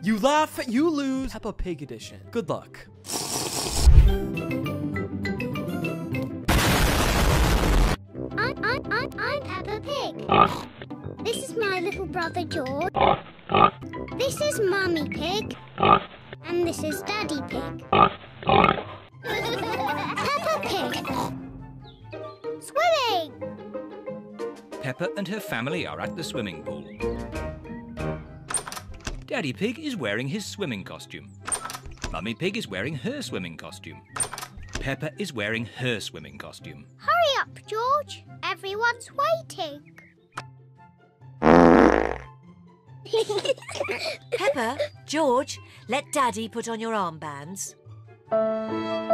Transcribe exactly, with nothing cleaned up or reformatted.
You laugh, you lose. Peppa Pig edition. Good luck. I'm, I'm, I'm, I'm Peppa Pig. This is my little brother George. This is Mummy Pig. And this is Daddy Pig. Peppa Pig. Swimming! Peppa and her family are at the swimming pool. Daddy Pig is wearing his swimming costume. Mummy Pig is wearing her swimming costume. Peppa is wearing her swimming costume. Hurry up, George. Everyone's waiting. Peppa, George, let Daddy put on your armbands.